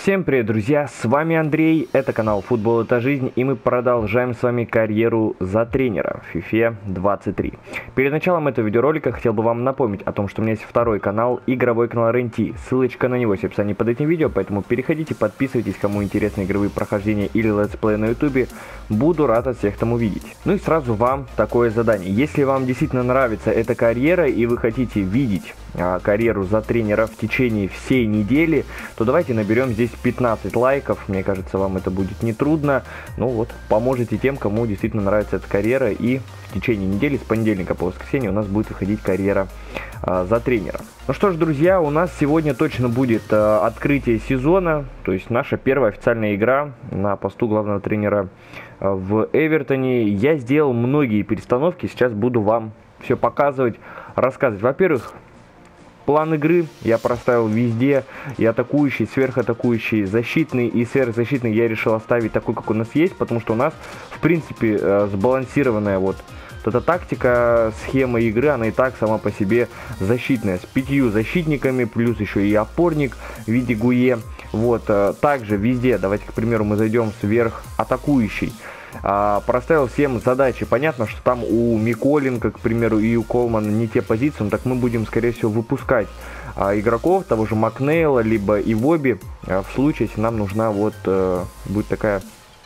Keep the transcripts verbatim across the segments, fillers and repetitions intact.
Всем привет, друзья, с вами Андрей, это канал Футбол это жизнь, и мы продолжаем с вами карьеру за тренера в FIFA двадцать три. Перед началом этого видеоролика хотел бы вам напомнить о том, что у меня есть второй канал, игровой канал эр эн ти, ссылочка на него есть в описании под этим видео, поэтому переходите, подписывайтесь, кому интересны игровые прохождения или летсплей на ютубе, буду рад от всех там увидеть. Ну и сразу вам такое задание, если вам действительно нравится эта карьера и вы хотите видеть а, карьеру за тренера в течение всей недели, то давайте наберем здесь пятнадцать лайков, мне кажется, вам это будет нетрудно. Ну вот, поможете тем, кому действительно нравится эта карьера, и в течение недели, с понедельника по воскресенье, у нас будет выходить карьера а, за тренера. Ну что ж, друзья, у нас сегодня точно будет а, открытие сезона, то есть наша первая официальная игра на посту главного тренера а, в Эвертоне. Я сделал многие перестановки, сейчас буду вам все показывать, рассказывать. Во-первых, план игры я проставил везде, и атакующий, сверхатакующий, защитный и сверхзащитный я решил оставить такой, как у нас есть, потому что у нас, в принципе, сбалансированная вот эта тактика, схема игры, она и так сама по себе защитная, с пятью защитниками, плюс еще и опорник в виде Гуе. Вот, также везде, давайте, к примеру, мы зайдем сверхатакующий. А, проставил всем задачи. Понятно, что там у Миколенко, к примеру, и у Колмана не те позиции, но так мы будем, скорее всего, выпускать а, игроков, того же Макнейла, либо Ивоби, а, в случае, если нам нужна вот а, будет такая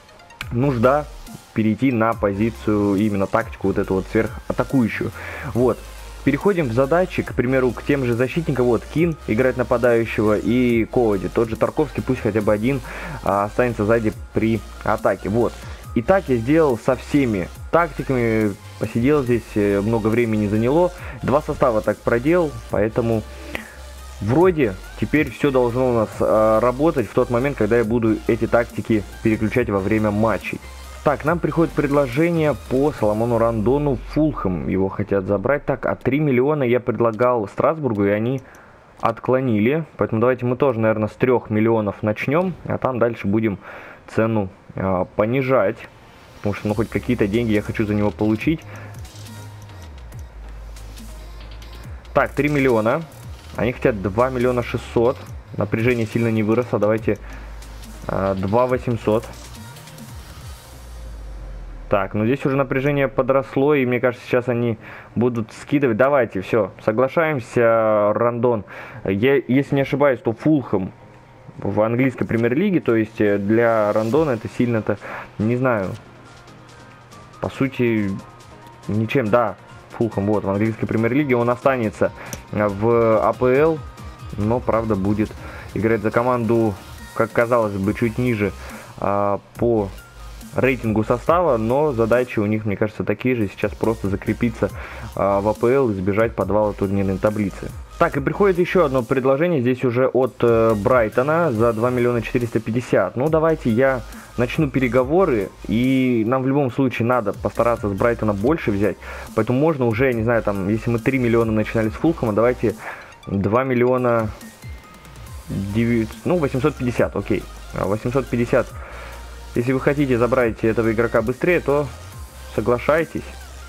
нужда перейти на позицию, именно тактику вот эту вот сверхатакующую. Вот. Переходим в задачи, к примеру, к тем же защитникам. Вот Кин играет нападающего и Коуди. Тот же Тарковский, пусть хотя бы один а, останется сзади при атаке. Вот. Итак, я сделал со всеми тактиками, посидел здесь, много времени заняло, два состава так проделал, поэтому вроде теперь все должно у нас э, работать в тот момент, когда я буду эти тактики переключать во время матчей. Так, нам приходит предложение по Соломону Рандону, Фулхэм его хотят забрать. Так, а три миллиона я предлагал Страсбургу, и они отклонили, поэтому давайте мы тоже, наверное, с трёх миллионов начнем, а там дальше будем цену э, понижать, потому что, ну, хоть какие-то деньги я хочу за него получить. Так, три миллиона, они хотят два миллиона шестьсот, напряжение сильно не выросло, давайте э, два восемьсот. Так, ну здесь уже напряжение подросло, и мне кажется, сейчас они будут скидывать. Давайте, все, соглашаемся, Рандон. Я, если не ошибаюсь, то Фулхэм в английской премьер-лиге, то есть для Рандона это сильно-то, не знаю, по сути, ничем, да, Фулхэм, вот, в английской премьер-лиге он останется в а пэ эл, но, правда, будет играть за команду, как казалось бы, чуть ниже а, по рейтингу состава, но задачи у них, мне кажется, такие же, сейчас просто закрепиться а, в а пэ эл и избежать подвала турнирной таблицы. Так, и приходит еще одно предложение, здесь уже от э, Брайтона за два миллиона четыреста пятьдесят. Ну, давайте я начну переговоры, и нам в любом случае надо постараться с Брайтона больше взять, поэтому можно уже, я не знаю, там, если мы три миллиона начинали с Фулхэма, давайте два миллиона девятьсот, ну, восемьсот пятьдесят, окей, восемьсот пятьдесят. Если вы хотите забрать этого игрока быстрее, то соглашайтесь.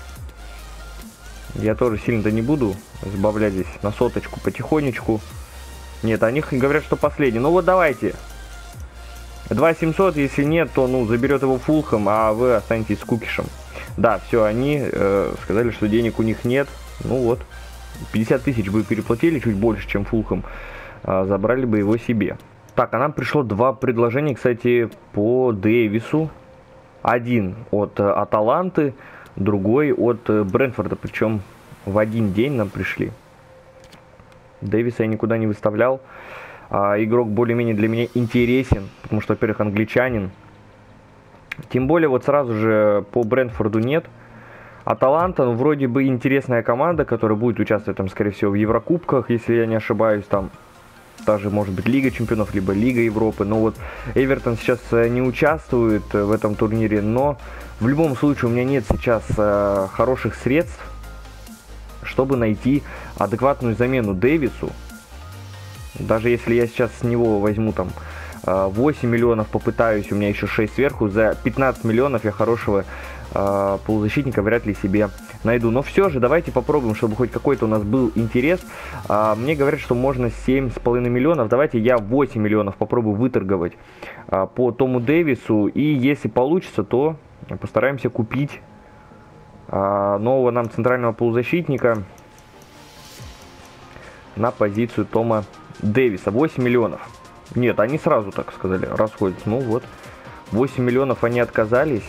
Я тоже сильно-то не буду сбавлять здесь на соточку потихонечку. Нет, они говорят, что последний. Ну вот давайте. два семьсот, если нет, то ну заберет его Фулхэм, а вы останетесь с Кукишем. Да, все, они э, сказали, что денег у них нет. Ну вот, пятьдесят тысяч бы переплатили, чуть больше, чем Фулхэм. Э, забрали бы его себе. Так, а нам пришло два предложения, кстати, по Дэвису. Один от Аталанты, другой от Брентфорда, причем в один день нам пришли. Дэвиса я никуда не выставлял. А, игрок более-менее для меня интересен, потому что, во-первых, англичанин. Тем более, вот сразу же по Брентфорду нет. Аталанта, ну, вроде бы интересная команда, которая будет участвовать там, скорее всего, в Еврокубках, если я не ошибаюсь, там даже, может быть, Лига Чемпионов, либо Лига Европы. Но вот Эвертон сейчас не участвует в этом турнире, но в любом случае у меня нет сейчас э, хороших средств, чтобы найти адекватную замену Дэвису. Даже если я сейчас с него возьму там восемь миллионов попытаюсь, у меня еще шесть сверху. За пятнадцать миллионов я хорошего э, полузащитника вряд ли себе найду. Но все же давайте попробуем, чтобы хоть какой-то у нас был интерес. Э, мне говорят, что можно семь с половиной миллионов. Давайте я восемь миллионов попробую выторговать э, по Тому Дэвису. И если получится, то постараемся купить э, нового нам центрального полузащитника на позицию Тома Дэвиса. восемь миллионов. Нет, они сразу, так сказали, расходятся. Ну вот, восемь миллионов они отказались.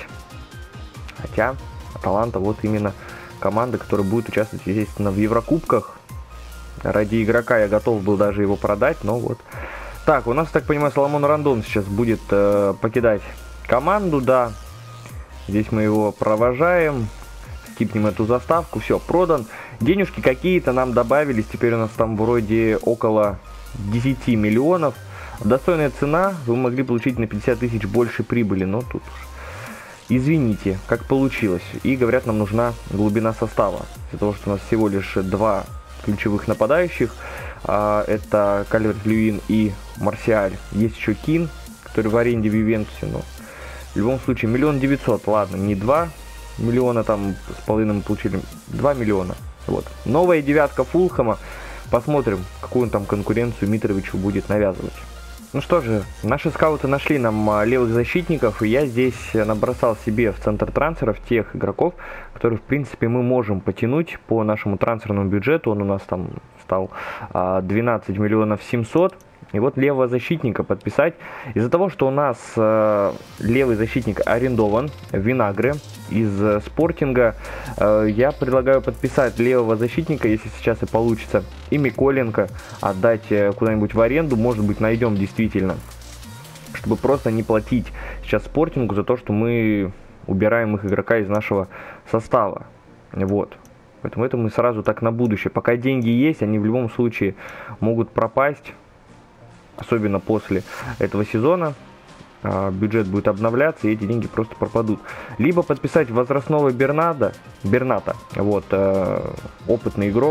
Хотя Аталанта вот именно команда, которая будет участвовать, естественно, в Еврокубках. Ради игрока я готов был даже его продать, но вот. Так, у нас, так понимаю, Соломон Рандон сейчас будет э, покидать команду, да. Здесь мы его провожаем. Скипнем эту заставку. Все, продан. Денежки какие-то нам добавились. Теперь у нас там вроде около десяти миллионов. Достойная цена. Вы могли получить на пятьдесят тысяч больше прибыли. Но тут уж извините, как получилось. И говорят, нам нужна глубина состава. Из-за того, что у нас всего лишь два ключевых нападающих. А, это Кальверт-Льюин и Марсиаль. Есть еще Кин, который в аренде в Ювентусе. Но в любом случае миллион девятьсот. Ладно, не два миллиона там с половиной мы получили. два миллиона. Вот. Новая девятка Фулхэма. Посмотрим, какую он там конкуренцию Митровичу будет навязывать. Ну что же, наши скауты нашли нам а, левых защитников, и я здесь набросал себе в центр трансферов тех игроков, которые, в принципе, мы можем потянуть по нашему трансферному бюджету. Он у нас там стал а, двенадцать миллионов семьсот. И вот левого защитника подписать. Из-за того, что у нас э, левый защитник арендован, Винагре из э, Спортинга, э, я предлагаю подписать левого защитника, если сейчас и получится, и Миколенко отдать э, куда-нибудь в аренду. Может быть, найдем действительно, чтобы просто не платить сейчас Спортингу за то, что мы убираем их игрока из нашего состава. Вот. Поэтому это мы сразу так на будущее. Пока деньги есть, они в любом случае могут пропасть. Особенно после этого сезона а, бюджет будет обновляться, и эти деньги просто пропадут. Либо подписать возрастного Бернада, Берната, вот, э, опытный игрок.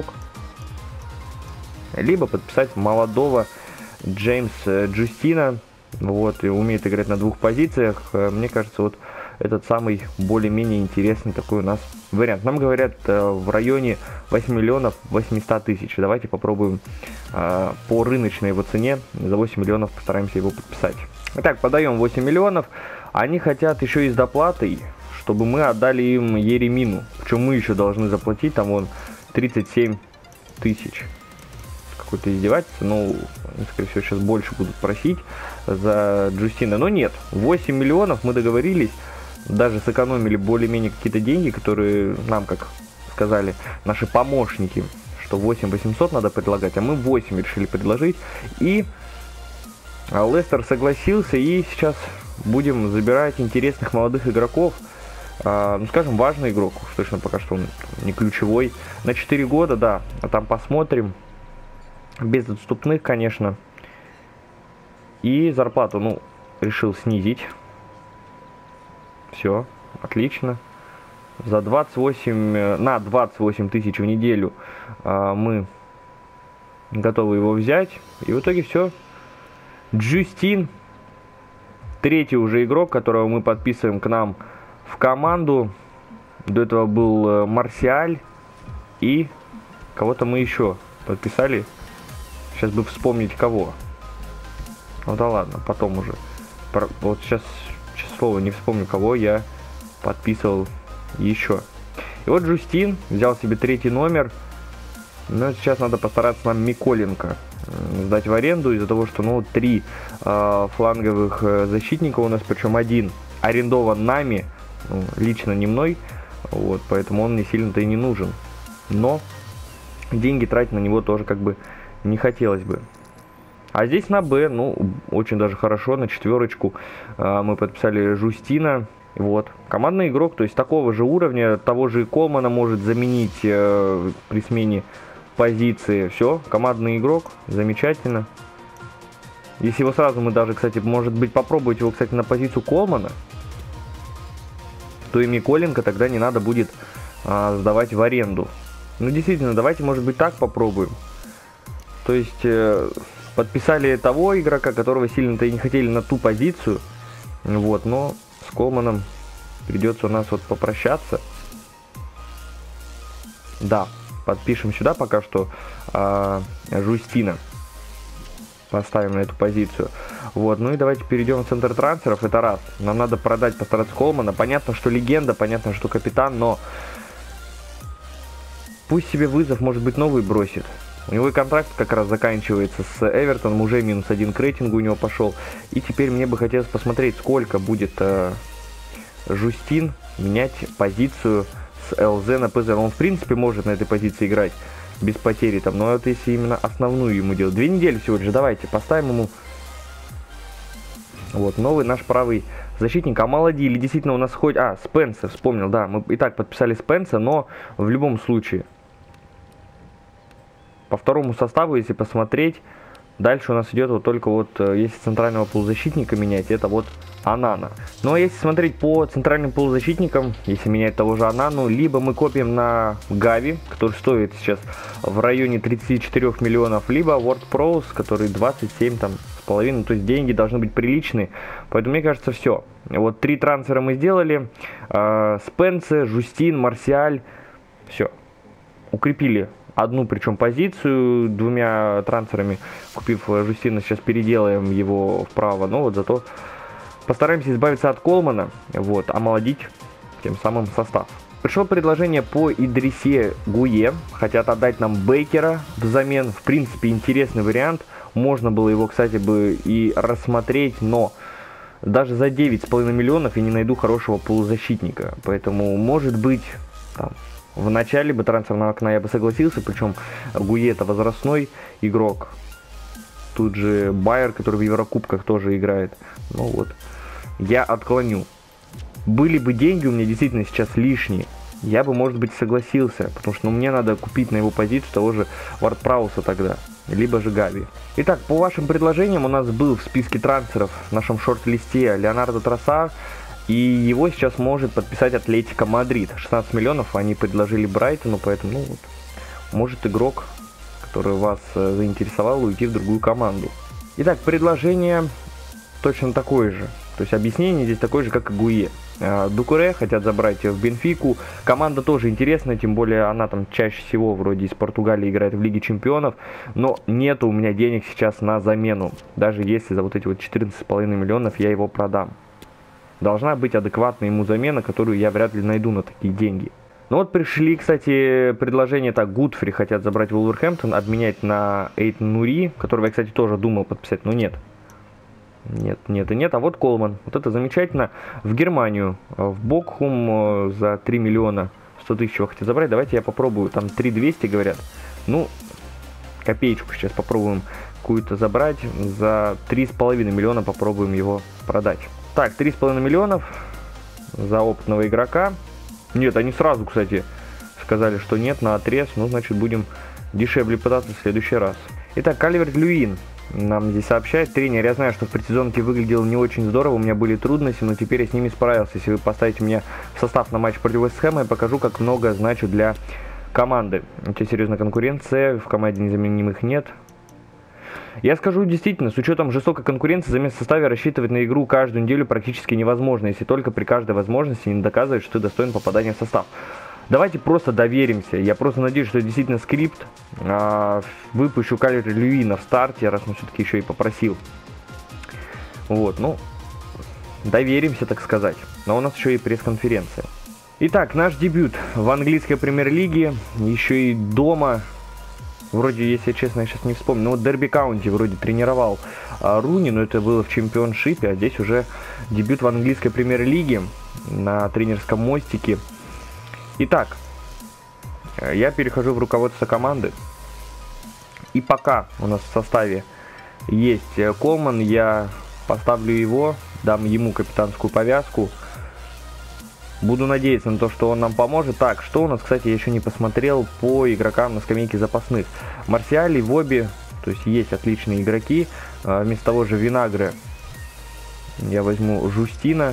Либо подписать молодого Джеймса Джустина, вот, и умеет играть на двух позициях. Мне кажется, вот этот самый более-менее интересный такой у нас вариант. Нам говорят э, в районе восемь миллионов восемьсот тысяч. Давайте попробуем э, по рыночной его цене за восемь миллионов постараемся его подписать. Итак, подаем восемь миллионов. Они хотят еще и с доплатой, чтобы мы отдали им Еремину. Причем мы еще должны заплатить там вон тридцать семь тысяч. Какое-то издевательство, но они, скорее всего, сейчас больше будут просить за Джустина. Но нет, восемь миллионов мы договорились. Даже сэкономили более-менее какие-то деньги, которые нам, как сказали наши помощники, что восемь восемьсот надо предлагать, а мы восемь решили предложить. И Лестер согласился, и сейчас будем забирать интересных молодых игроков. А, ну, скажем, важный игрок, точно пока что он не ключевой. На четыре года, да, а там посмотрим. Без отступных, конечно. И зарплату, ну, решил снизить. Все, отлично. За двадцать восемь, на двадцать восемь тысяч в неделю а, мы готовы его взять. И в итоге все. Джустин, третий уже игрок, которого мы подписываем к нам в команду. До этого был Марсиаль. И кого-то мы еще подписали. Сейчас бы вспомнить кого. Ну да ладно, потом уже. Вот сейчас... Слово не вспомню, кого я подписывал еще. И вот Джустин взял себе третий номер. Но сейчас надо постараться нам Миколенко сдать в аренду. Из-за того, что ну три э, фланговых защитника у нас, причем один арендован нами, ну, лично не мной. Вот, поэтому он не сильно-то и не нужен. Но деньги тратить на него тоже как бы не хотелось бы. А здесь на Б, ну, очень даже хорошо, на четверочку э, мы подписали Жустина. Вот. Командный игрок, то есть такого же уровня, того же Колмана может заменить э, при смене позиции. Все, командный игрок, замечательно. Если его сразу мы даже, кстати, может быть, попробовать его, кстати, на позицию Колмана, то и Миколенко тогда не надо будет э, сдавать в аренду. Ну, действительно, давайте, может быть, так попробуем. То есть... Э, подписали того игрока, которого сильно-то и не хотели на ту позицию. Вот, но с Колманом придется у нас вот попрощаться. Да, подпишем сюда пока что э, Жустина. Поставим на эту позицию. Вот, ну и давайте перейдем в центр трансферов. Это раз. Нам надо продать, постараться Колмана. Понятно, что легенда, понятно, что капитан, но пусть себе вызов, может быть, новый бросит. У него и контракт как раз заканчивается с Эвертоном, уже минус один к рейтингу у него пошел. И теперь мне бы хотелось посмотреть, сколько будет э, Жустин менять позицию с ЛЗ на ПЗ. Он, в принципе, может на этой позиции играть без потери там, но вот если именно основную ему делать. Две недели всего лишь, давайте поставим ему вот новый наш правый защитник. Омолодили, действительно у нас хоть... А, Спенса, вспомнил, да, мы и так подписали Спенса, но в любом случае по второму составу, если посмотреть, дальше у нас идет вот только вот, если центрального полузащитника менять, это вот Анана. Ну а если смотреть по центральным полузащитникам, если менять того же Анану, либо мы копим на Гави, который стоит сейчас в районе тридцати четырёх миллионов, либо Ward Prowse, который двадцать семь там с половиной, то есть деньги должны быть приличные. Поэтому мне кажется, все. Вот три трансфера мы сделали. Э, Спенсе, Жустин, Марсиаль. Все. Укрепили одну, причем позицию двумя трансферами. Купив Жустина, сейчас переделаем его вправо. Но вот зато постараемся избавиться от Колмана, вот, омолодить тем самым состав. Пришло предложение по Идрисе Гуе. Хотят отдать нам Бейкера взамен. В принципе, интересный вариант. Можно было его, кстати, бы и рассмотреть, но даже за девять с половиной миллионов я не найду хорошего полузащитника. Поэтому, может быть, там, в начале бы трансферного окна я бы согласился. Причем Гуе это возрастной игрок. Тут же Байер, который в Еврокубках тоже играет. Ну вот, я отклоню. Были бы деньги у меня действительно сейчас лишние, я бы, может быть, согласился. Потому что ну, мне надо купить на его позицию того же Ward Prowse тогда. Либо же Гави. Итак, по вашим предложениям у нас был в списке трансферов в нашем шорт-листе Леонардо Троссар. И его сейчас может подписать Атлетико Мадрид. шестнадцать миллионов они предложили Брайтону, поэтому, ну вот, может игрок, который вас э, заинтересовал, уйти в другую команду. Итак, предложение точно такое же. То есть объяснение здесь такое же, как и Гуе. Э, Дукуре хотят забрать в Бенфику. Команда тоже интересная, тем более она там чаще всего вроде из Португалии играет в Лиге Чемпионов. Но нету у меня денег сейчас на замену. Даже если за вот эти вот четырнадцать с половиной миллионов я его продам. Должна быть адекватная ему замена, которую я вряд ли найду на такие деньги. Ну вот пришли, кстати, предложения, так, Гудфри хотят забрать Вулверхэмптон, обменять на Эйтон Нури, которого я, кстати, тоже думал подписать, но нет. Нет, нет и нет, а вот Колман, вот это замечательно. В Германию, в Бокхум за три миллиона сто тысяч его хотят забрать, давайте я попробую, там три двести говорят. Ну, копеечку сейчас попробуем какую-то забрать, за три с половиной миллиона попробуем его продать. Так, три с половиной миллионов за опытного игрока. Нет, они сразу, кстати, сказали, что нет, на отрез. Ну, значит, будем дешевле пытаться в следующий раз. Итак, Кальверт-Льюин нам здесь сообщает. Тренер, я знаю, что в предсезонке выглядел не очень здорово, у меня были трудности, но теперь я с ними справился. Если вы поставите меня в состав на матч против Вест Хэма, я покажу, как много значу для команды. У тебя серьезная конкуренция, в команде незаменимых нет. Я скажу действительно, с учетом жестокой конкуренции, замес в составе рассчитывать на игру каждую неделю практически невозможно, если только при каждой возможности не доказывать, что ты достоин попадания в состав. Давайте просто доверимся. Я просто надеюсь, что это действительно скрипт. А, выпущу Кальверт-Льюина в старте, раз он все-таки еще и попросил. Вот, ну, доверимся, так сказать. Но у нас еще и пресс-конференция. Итак, наш дебют в английской премьер-лиге, еще и дома. Вроде, если честно, я сейчас не вспомню, но вот Дерби Каунти вроде тренировал а, Руни, но это было в чемпионшипе, а здесь уже дебют в английской премьер-лиге на тренерском мостике. Итак, я перехожу в руководство команды. И пока у нас в составе есть Колман, я поставлю его, дам ему капитанскую повязку. Буду надеяться на то, что он нам поможет. Так, что у нас, кстати, я еще не посмотрел по игрокам на скамейке запасных. Марсиаль и Воби, то есть есть отличные игроки. Вместо того же Винагре я возьму Жустина.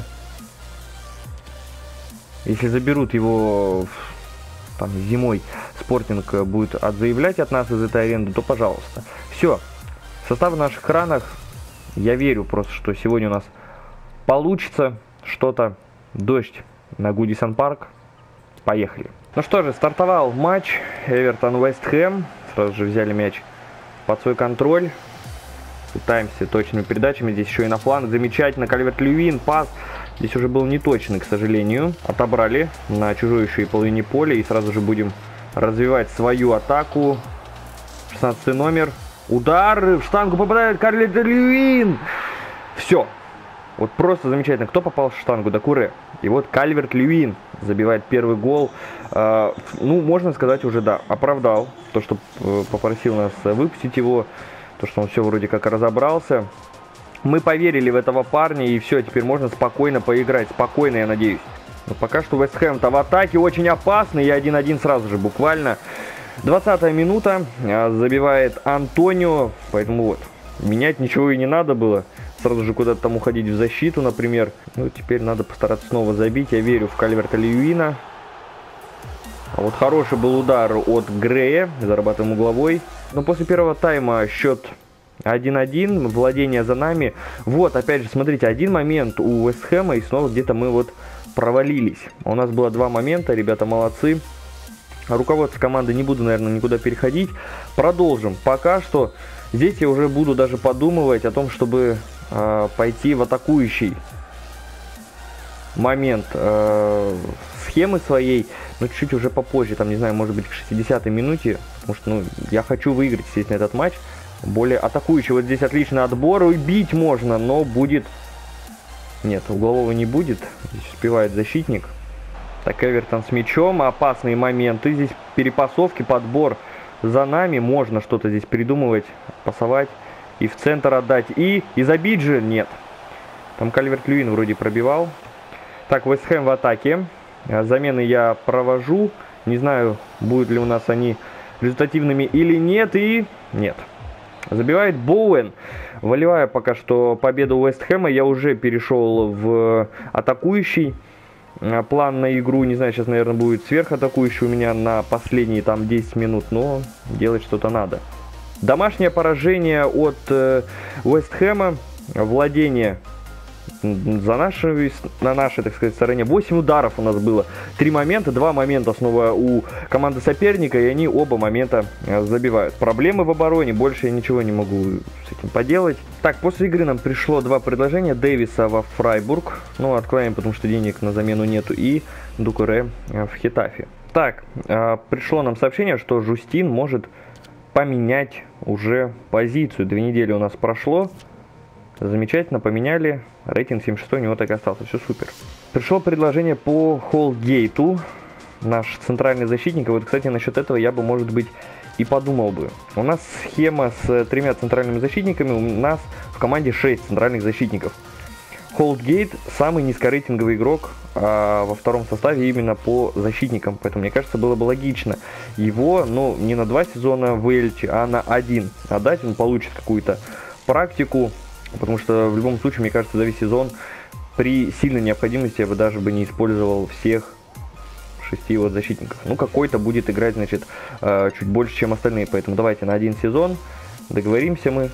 Если заберут его там зимой, Спортинг будет отзаявлять от нас из этой аренды, то пожалуйста. Все. Состав в наших экранах. Я верю просто, что сегодня у нас получится что-то. Дождь на Гудисон Парк. Поехали. Ну что же, стартовал матч. Эвертон Вест Хэм. Сразу же взяли мяч под свой контроль. Пытаемся точными передачами. Здесь еще и на фланг. Замечательно. Кальверт-Льюин. Пас. Здесь уже был неточный, к сожалению. Отобрали на чужой еще и половине поля. И сразу же будем развивать свою атаку. шестнадцатый номер. Удар. В штангу попадает Кальверт-Льюин. Все. Вот просто замечательно. Кто попал в штангу? Докуре. И вот Кальверт-Льюин забивает первый гол. Э, ну, можно сказать, уже, да, оправдал то, что э, попросил нас выпустить его. То, что он все вроде как разобрался. Мы поверили в этого парня, и все, теперь можно спокойно поиграть. Спокойно, я надеюсь. Но пока что Вест Хэм-то в атаке очень опасный. И один один сразу же, буквально. двадцатая минута. Забивает Антонио. Поэтому вот, менять ничего и не надо было. Сразу же куда-то там уходить в защиту, например. Ну, теперь надо постараться снова забить. Я верю в Кальверта-Льюина. А вот хороший был удар от Грея. Зарабатываем угловой. Но после первого тайма счет один один. Владение за нами. Вот, опять же, смотрите, один момент у Вест Хэма. И снова где-то мы вот провалились. У нас было два момента. Ребята молодцы. Руководство команды не буду, наверное, никуда переходить. Продолжим. Пока что здесь я уже буду даже подумывать о том, чтобы э, пойти в атакующий момент э, схемы своей. Но чуть-чуть уже попозже. Там, не знаю, может быть, к шестидесятой минуте. Потому что, ну, я хочу выиграть, естественно, этот матч. Более атакующий. Вот здесь отличный отбор. И бить можно, но будет... Нет, углового не будет. Здесь успевает защитник. Так, Эвертон с мячом. Опасные моменты. Здесь перепасовки, подбор за нами. Можно что-то здесь придумывать, пасовать. И в центр отдать. И, и забить же нет. Там Кальверт-Льюин вроде пробивал. Так, Вест Хэм в атаке. Замены я провожу. Не знаю, будут ли у нас они результативными или нет. И нет. Забивает Боуэн. Волевая пока что победа у Вест Хэма. Я уже перешел в атакующий план на игру. Не знаю, сейчас, наверное, будет сверхатакующий у меня на последние там десять минут. Но делать что-то надо. Домашнее поражение от э, Вест Хэма. Владение за нашей, на нашей, так сказать, стороне. восемь ударов у нас было. три момента, два момента снова у команды соперника. И они оба момента забивают. Проблемы в обороне. Больше я ничего не могу с этим поделать. Так, после игры нам пришло два предложения. Дэвиса во Фрайбург. Ну, откроем, потому что денег на замену нету. И Дукуре в Хетафе. Так, пришло нам сообщение, что Жустин может поменять уже позицию. Две недели у нас прошло. Замечательно, поменяли. Рейтинг семьдесят шесть у него так и остался. Все супер. Пришло предложение по Холдгейту. Наш центральный защитник. И вот, кстати, насчет этого я бы, может быть, и подумал бы. У нас схема с тремя центральными защитниками. У нас в команде шесть центральных защитников. Холдгейт самый низкорейтинговый игрок а, во втором составе именно по защитникам. Поэтому, мне кажется, было бы логично его, ну, не на два сезона в Эльче, а на один отдать. Он получит какую-то практику. Потому что в любом случае, мне кажется, за весь сезон при сильной необходимости я бы даже бы не использовал всех шести вот защитников. Ну, какой-то будет играть, значит, чуть больше, чем остальные. Поэтому давайте на один сезон договоримся мы.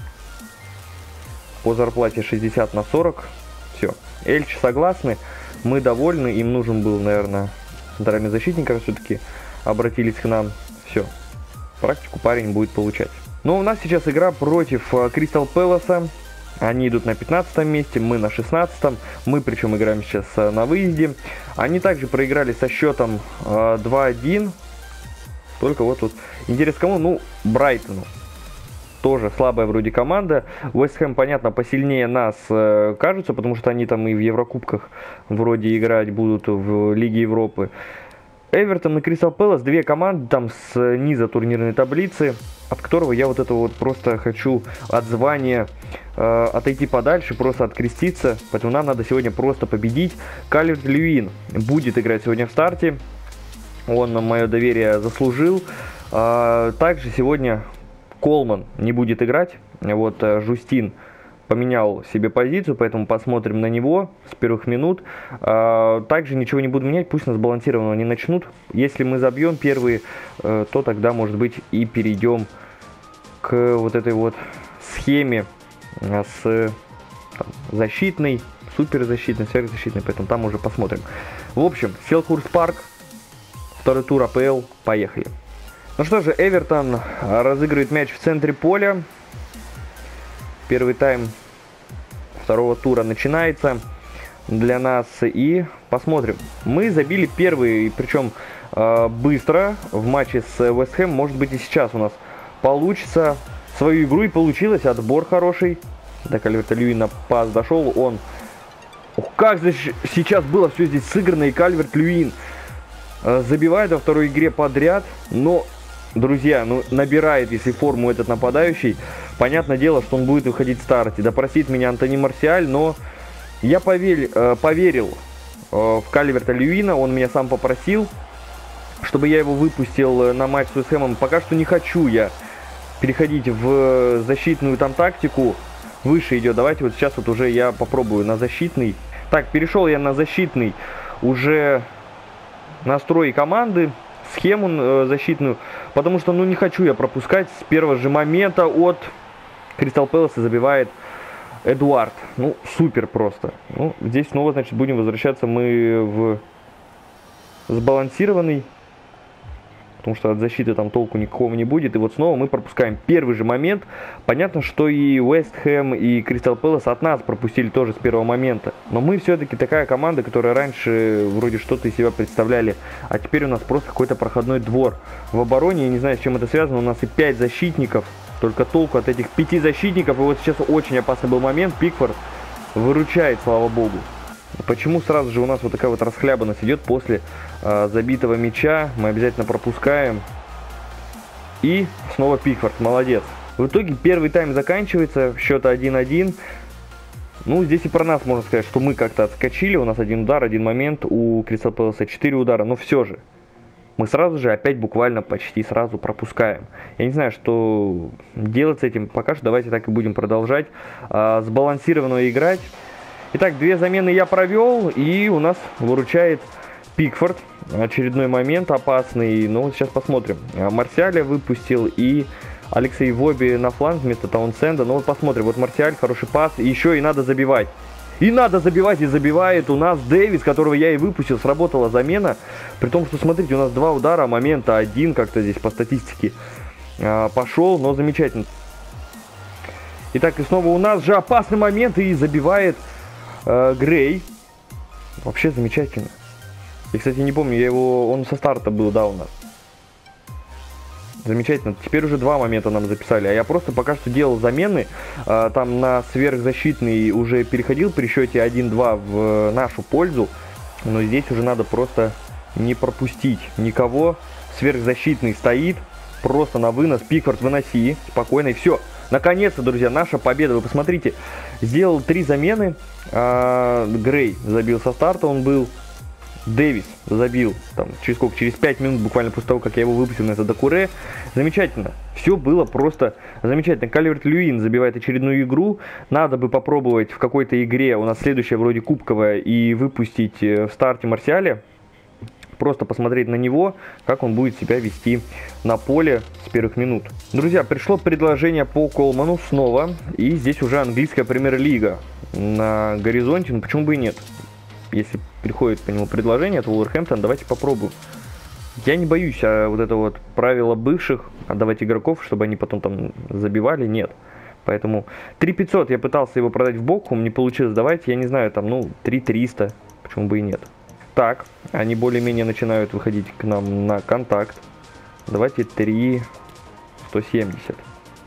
По зарплате шестьдесят на сорок. Все. Эльч согласны. Мы довольны. Им нужен был, наверное, центральный защитник, а все-таки обратились к нам. Все. Практику парень будет получать. Но у нас сейчас игра против Кристал Пэласа. Они идут на пятнадцатом месте, мы на шестнадцатом. Мы причем играем сейчас на выезде. Они также проиграли со счетом э, два один. Только вот тут интерес кому? Ну, Брайтону. Тоже слабая вроде команда. Вест Хэм, понятно, посильнее нас э, кажутся, потому что они там и в Еврокубках вроде играть будут в Лиге Европы. Эвертон и Кристал Пэлас, две команды там с низа турнирной таблицы, от которого я вот это вот просто хочу от звания э, отойти подальше, просто откреститься. Поэтому нам надо сегодня просто победить. Кальверт-Льюин будет играть сегодня в старте. Он мое доверие заслужил. Э, также сегодня Колман не будет играть. Вот э, Жустин поменял себе позицию, поэтому посмотрим на него с первых минут. Также ничего не буду менять, пусть нас балансированно не начнут. Если мы забьем первые, то тогда, может быть, и перейдем к вот этой вот схеме с там, защитной, суперзащитной, сверхзащитной, поэтому там уже посмотрим. В общем, Селхурст Парк, второй тур А Пэ Эл, поехали. Ну что же, Эвертон разыгрывает мяч в центре поля. Первый тайм второго тура начинается для нас, и посмотрим. Мы забили первый, причем э, быстро в матче с Вест Хэм. Может быть и сейчас у нас получится свою игру, и получилось. Отбор хороший. До Кальверта-Льюина пас дошел, он... Ох, как здесь сейчас было все здесь сыграно, и Кальверт-Льюин э, забивает во второй игре подряд. Но, друзья, ну набирает, если форму этот нападающий. Понятное дело, что он будет выходить в старте. Да простит меня Антони Марсиаль, но я поверь, э, поверил э, в Кальверта-Льюина. Он меня сам попросил, чтобы я его выпустил на матч с Вест Хэмом. Пока что не хочу я переходить в защитную там тактику. Выше идет. Давайте вот сейчас вот уже я попробую на защитный. Так, перешел я на защитный уже настрой команды, схему э, защитную. Потому что, ну, не хочу я пропускать с первого же момента от Кристал Пэласа забивает Эдуард. Ну, супер просто. Ну, здесь снова, значит, будем возвращаться мы в сбалансированный. Потому что от защиты там толку никакого не будет. И вот снова мы пропускаем первый же момент. Понятно, что и Вест Хэм, и Кристал Пэлас от нас пропустили тоже с первого момента. Но мы все-таки такая команда, которая раньше вроде что-то из себя представляли. А теперь у нас просто какой-то проходной двор в обороне. Я не знаю, с чем это связано. У нас и пять защитников. Только толку от этих пяти защитников. И вот сейчас очень опасный был момент. Пикфорд выручает, слава богу. Почему сразу же у нас вот такая вот расхлябанность идет после э, забитого мяча? Мы обязательно пропускаем. И снова Пикфорд, молодец. В итоге первый тайм заканчивается, счет один-один. Ну, здесь и про нас можно сказать, что мы как-то отскочили. У нас один удар, один момент, у Кристал Пэласа четыре удара. Но все же, мы сразу же опять буквально почти сразу пропускаем. Я не знаю, что делать с этим. Пока что давайте так и будем продолжать. Э, сбалансированно играть. Итак, две замены я провел, и у нас выручает Пикфорд. Очередной момент опасный. Ну, сейчас посмотрим. Марсиаля выпустил, и Алексей Воби на фланг вместо Таунсенда. Ну, вот посмотрим. Вот Марсиаль, хороший пас. И еще и надо забивать. И надо забивать, и забивает у нас Дэвис, которого я и выпустил. Сработала замена. При том, что, смотрите, у нас два удара, момента один, как-то здесь по статистике пошел. Но замечательно. Итак, и снова у нас же опасный момент, и забивает Грей. Вообще замечательно. Я, кстати, не помню, я его... Он со старта был, да, у нас. Замечательно. Теперь уже два момента нам записали. А я просто пока что делал замены. А, там на сверхзащитный уже переходил при счете один-два в нашу пользу. Но здесь уже надо просто не пропустить никого. Сверхзащитный стоит. Просто на вынос. Пикфорд, выноси. Спокойно. И все. Наконец-то, друзья, наша победа. Вы посмотрите. Сделал три замены. А, Грей забил со старта, он был. Дэвис забил там через сколько? Через пять минут, буквально после того, как я его выпустил на это Докуре. Замечательно. Все было просто замечательно. Кальверт-Льюин забивает очередную игру. Надо бы попробовать в какой-то игре, у нас следующая вроде кубковая, и выпустить в старте Марсиаля. Просто посмотреть на него, как он будет себя вести на поле с первых минут. Друзья, пришло предложение по Колману снова. И здесь уже английская премьер-лига на горизонте. Ну почему бы и нет? Если приходит по нему предложение от Вулверхэмптона, давайте попробуем. Я не боюсь а вот это вот правило бывших, отдавать игроков, чтобы они потом там забивали. Нет. Поэтому три пятьсот я пытался его продать в Бокхум, не получилось. Давайте, я не знаю, там, ну, три триста. Почему бы и нет? Так, они более-менее начинают выходить к нам на контакт. Давайте три сто семьдесят.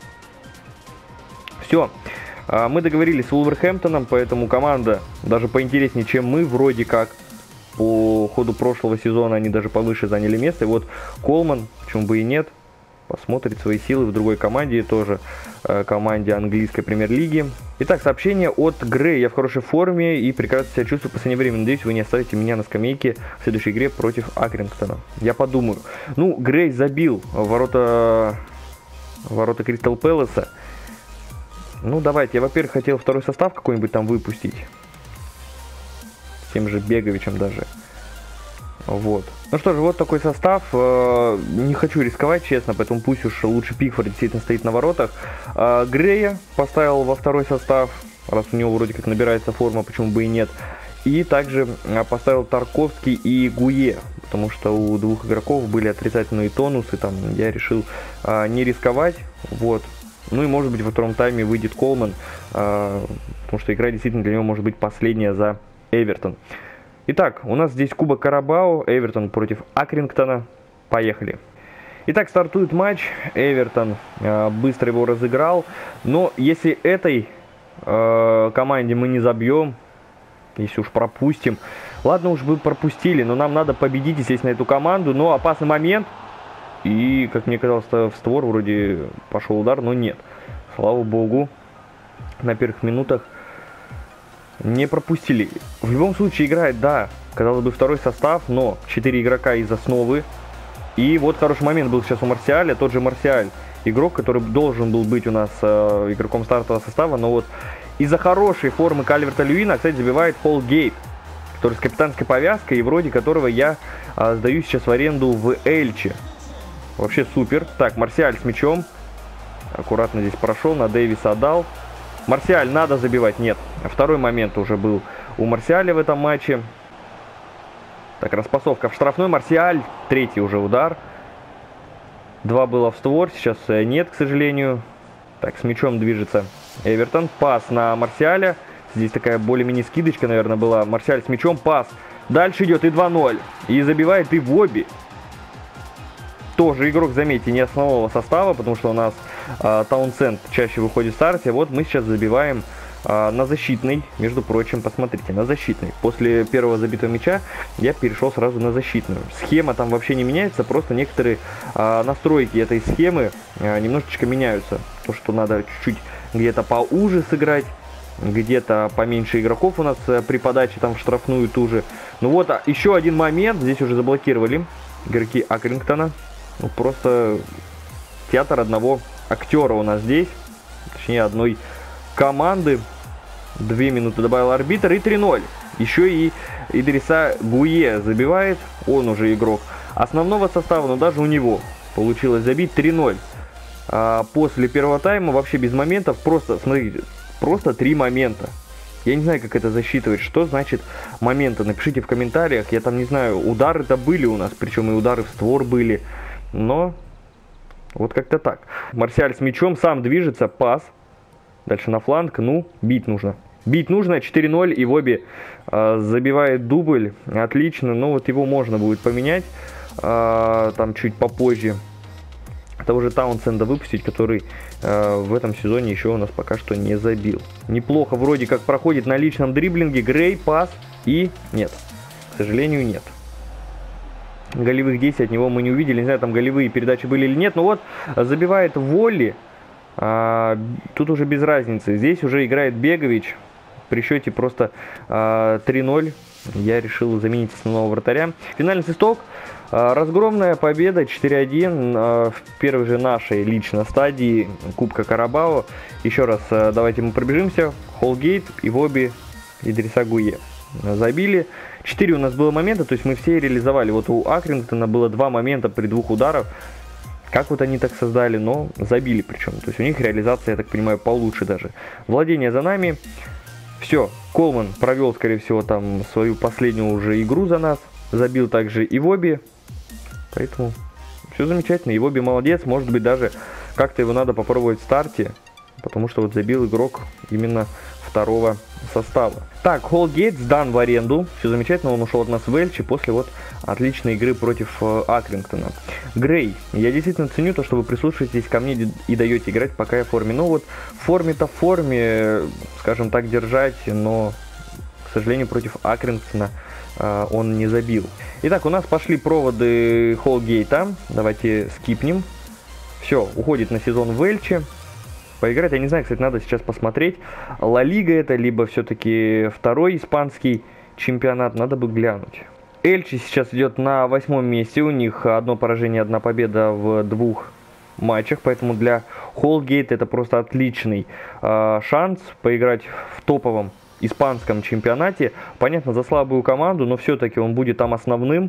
Все. Мы договорились с Вулверхэмптоном, поэтому команда даже поинтереснее, чем мы, вроде как. По ходу прошлого сезона они даже повыше заняли место. И вот Колман, почему бы и нет, посмотрит свои силы в другой команде, тоже э, команде английской премьер-лиги. Итак, сообщение от Грея. Я в хорошей форме и прекрасно себя чувствую в последнее время. Надеюсь, вы не оставите меня на скамейке в следующей игре против Акрингтона. Я подумаю. Ну, Грей забил ворота, ворота Кристал Пэласа. Ну, давайте. Я, во-первых, хотел второй состав какой-нибудь там выпустить. С тем же Беговичем даже. Вот. Ну что же, вот такой состав. Не хочу рисковать, честно, поэтому пусть уж лучше Пикфорд действительно стоит на воротах. Грея поставил во второй состав, раз у него вроде как набирается форма, почему бы и нет. И также поставил Тарковский и Гуе, потому что у двух игроков были отрицательные тонусы, там я решил не рисковать. Вот. Ну и может быть во втором тайме выйдет Колман, потому что игра действительно для него может быть последняя за Эвертон. Итак, у нас здесь Кубок Карабао, Эвертон против Акрингтона. Поехали. Итак, стартует матч. Эвертон э, быстро его разыграл. Но если этой э, команде мы не забьем, если уж пропустим, ладно, уж вы пропустили, но нам надо победить, естественно, эту команду. Но опасный момент. И, как мне казалось, в створ вроде пошел удар, но нет. Слава богу, на первых минутах не пропустили. В любом случае играет, да, казалось бы, второй состав, но четыре игрока из основы. И вот хороший момент был сейчас у Марсиаля, тот же Марсиаль, игрок, который должен был быть у нас э, игроком стартового состава, но вот из-за хорошей формы Кальверта-Льюина, кстати, забивает Холгейт, который с капитанской повязкой и вроде которого я э, сдаю сейчас в аренду в Эльче. Вообще супер. Так, Марсиаль с мячом, аккуратно здесь прошел, на Дэвиса отдал. Марсиаль надо забивать, нет. Второй момент уже был у Марсиаля в этом матче. Так, распасовка в штрафной. Марсиаль, третий уже удар. Два было в створ, сейчас нет, к сожалению. Так, с мячом движется Эвертон. Пас на Марсиаля. Здесь такая более-менее скидочка, наверное, была. Марсиаль с мячом, пас. Дальше идет и два ноль. И забивает и Вобби. Тоже игрок, заметьте, не основного состава, потому что у нас э, Таунсенд чаще выходит в старте. Вот мы сейчас забиваем э, на защитный, между прочим, посмотрите, на защитный. После первого забитого мяча я перешел сразу на защитную. Схема там вообще не меняется, просто некоторые э, настройки этой схемы э, немножечко меняются. То, что надо чуть-чуть где-то поуже сыграть, где-то поменьше игроков у нас э, при подаче там в штрафную ту же. Ну вот, а еще один момент, здесь уже заблокировали игроки Акрингтона. Ну, просто театр одного актера у нас здесь, точнее одной команды. Две минуты добавил арбитр и три ноль. Еще и Идриса Гуе забивает, он уже игрок основного состава, но даже у него получилось забить три ноль. А после первого тайма вообще без моментов, просто, смотрите, просто три момента. Я не знаю, как это засчитывать, что значит моменты, напишите в комментариях, я там не знаю, удары-то были у нас, причем и удары в створ были. Но вот как-то так. Марсиаль с мячом, сам движется, пас. Дальше на фланг, ну, бить нужно. Бить нужно, четыре ноль, и Вобби э, забивает дубль. Отлично, но вот его можно будет поменять э, там чуть попозже. Того же Таунсенда выпустить, который э, в этом сезоне еще у нас пока что не забил. Неплохо вроде как проходит на личном дриблинге. Грей, пас и нет. К сожалению, нет. Голевых действий от него мы не увидели. Не знаю, там голевые передачи были или нет. Но вот забивает Волли. А, тут уже без разницы. Здесь уже играет Бегович. При счете просто а, три ноль. Я решил заменить основного вратаря. Финальный свисток. А, разгромная победа четыре один а, в первой же нашей личной стадии Кубка Карабао. Еще раз а, давайте мы пробежимся. Холгейт и Вобби Идриса Гуе забили. четыре у нас было момента, то есть мы все реализовали. Вот у Акрингтона было два момента при двух ударах. Как вот они так создали, но забили причем. То есть у них реализация, я так понимаю, получше даже. Владение за нами. Все, Колман провел, скорее всего, там свою последнюю уже игру за нас. Забил также и Вобби. Поэтому все замечательно. И Вобби молодец. Может быть, даже как-то его надо попробовать в старте. Потому что вот забил игрок именно второго состава. Так, Холгейт сдан в аренду. Все замечательно, он ушел от нас в Эльче после вот отличной игры против э, Акрингтона. Грей, я действительно ценю то, что вы прислушиваетесь ко мне и даете играть, пока я в форме. Ну вот, в форме-то в форме, скажем так, держать, но, к сожалению, против Акрингтона э, он не забил. Итак, у нас пошли проводы Холгейта. Давайте скипнем. Все, уходит на сезон в Эльче. Поиграть, я не знаю, кстати, надо сейчас посмотреть. Ла Лига это, либо все-таки второй испанский чемпионат, надо бы глянуть. Эльче сейчас идет на восьмом месте, у них одно поражение, одна победа в двух матчах, поэтому для Холгейт это просто отличный э, шанс поиграть в топовом испанском чемпионате. Понятно, за слабую команду, но все-таки он будет там основным.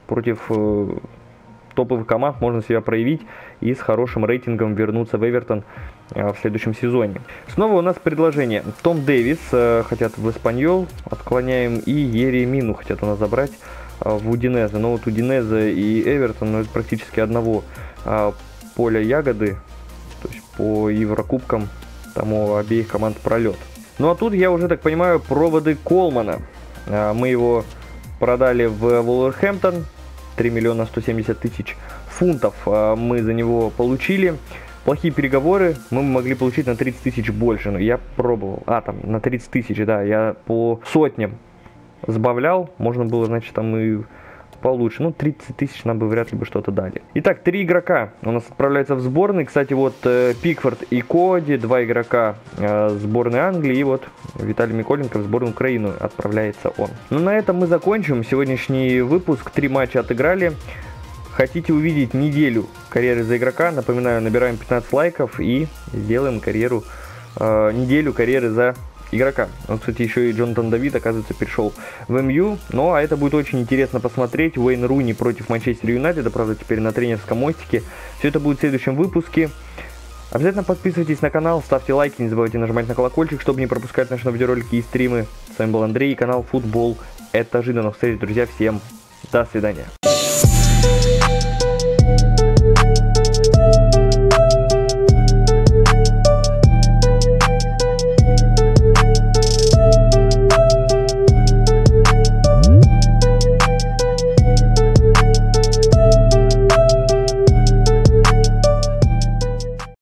против э, топовых команд можно себя проявить и с хорошим рейтингом вернуться в Эвертон э, в следующем сезоне. Снова у нас предложение. Том Дэвис э, хотят в Эспаньол, отклоняем, и Еремину хотят у нас забрать э, в Удинезе. Но вот Удинезе и Эвертон, ну, это практически одного э, поля ягоды, то есть по Еврокубкам там у обеих команд пролет. Ну а тут, я уже так понимаю, проводы Колмана. Э, мы его продали в Вулверхэмптон. три миллиона сто семьдесят тысяч фунтов мы за него получили. Плохие переговоры мы могли получить на тридцать тысяч больше, но я пробовал. А, там, на тридцать тысяч, да, я по сотням сбавлял. Можно было, значит, там и получше. Ну, тридцать тысяч нам бы вряд ли бы что-то дали. Итак, три игрока у нас отправляются в сборные. Кстати, вот э, Пикфорд и Коди, два игрока э, сборной Англии. И вот Виталий Миколенко в сборную Украины отправляется он. Ну, на этом мы закончим сегодняшний выпуск. Три матча отыграли. Хотите увидеть неделю карьеры за игрока? Напоминаю, набираем пятнадцать лайков и сделаем карьеру, э, неделю карьеры за игрока. Он, кстати, еще и Джонатан Давид, оказывается, перешел в эм ю. Ну, а это будет очень интересно посмотреть. Уэйн Руни против Манчестер Юнайтед, правда, теперь на тренерском мостике. Все это будет в следующем выпуске. Обязательно подписывайтесь на канал, ставьте лайки, не забывайте нажимать на колокольчик, чтобы не пропускать наши видеоролики и стримы. С вами был Андрей, канал Футбол Это Жизнь. До новых встреч, друзья. Всем до свидания.